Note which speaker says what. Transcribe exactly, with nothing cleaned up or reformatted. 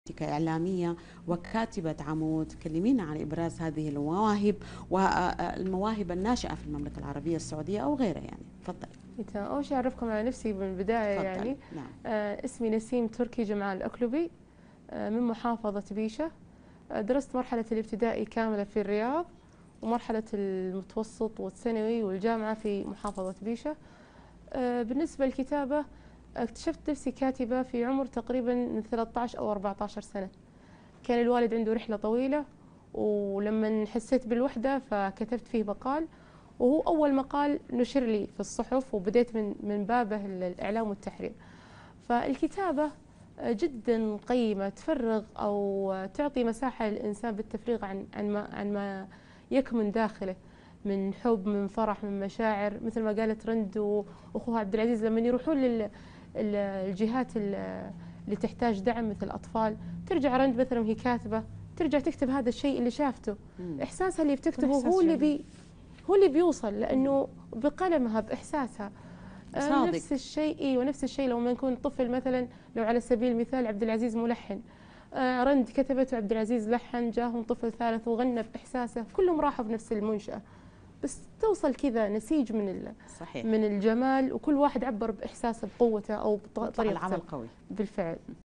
Speaker 1: كإعلامية وكاتبة عمود، كلمينا عن إبراز هذه المواهب والمواهب الناشئة في المملكة العربية السعودية أو غيرها يعني. تفضلي.
Speaker 2: أول شيء أعرفكم على نفسي من البداية.
Speaker 1: تفضل.
Speaker 2: يعني
Speaker 1: نعم.
Speaker 2: آه اسمي نسيم تركي جمال الأكلبي، آه من محافظة بيشة. آه درست مرحلة الابتدائي كاملة في الرياض، ومرحلة المتوسط والثانوي والجامعة في محافظة بيشة. آه بالنسبة للكتابة، اكتشفت نفسي كاتبة في عمر تقريبا من ثلاثة عشر أو أربعة عشر سنة. كان الوالد عنده رحلة طويلة، ولما حسيت بالوحدة فكتبت فيه مقال، وهو أول مقال نشر لي في الصحف، وبديت من من بابه الإعلام والتحرير. فالكتابة جدا قيمة، تفرغ أو تعطي مساحة للإنسان بالتفريغ عن عن ما عن ما يكمن داخله من حب، من فرح، من مشاعر، مثل ما قالت رند وأخوها عبد العزيز لما يروحون للجهات اللي تحتاج دعم مثل الأطفال، ترجع رند مثلا وهي كاتبة ترجع تكتب هذا الشيء اللي شافته. إحساسها اللي بتكتبه هو اللي بي هو اللي بيوصل، لأنه بقلمها بإحساسها.
Speaker 1: صادق.
Speaker 2: نفس الشيء اي ونفس الشيء لو ما يكون طفل مثلا، لو على سبيل المثال عبد العزيز ملحن، آه رند كتبت وعبد العزيز لحن، جاهم طفل ثالث وغنى بإحساسه، كلهم راحوا بنفس المنشأة، بس توصل كذا نسيج من
Speaker 1: صحيح.
Speaker 2: من الجمال، وكل واحد عبر بإحساسه بقوته أو بطريقته.
Speaker 1: العمل قوي
Speaker 2: بالفعل.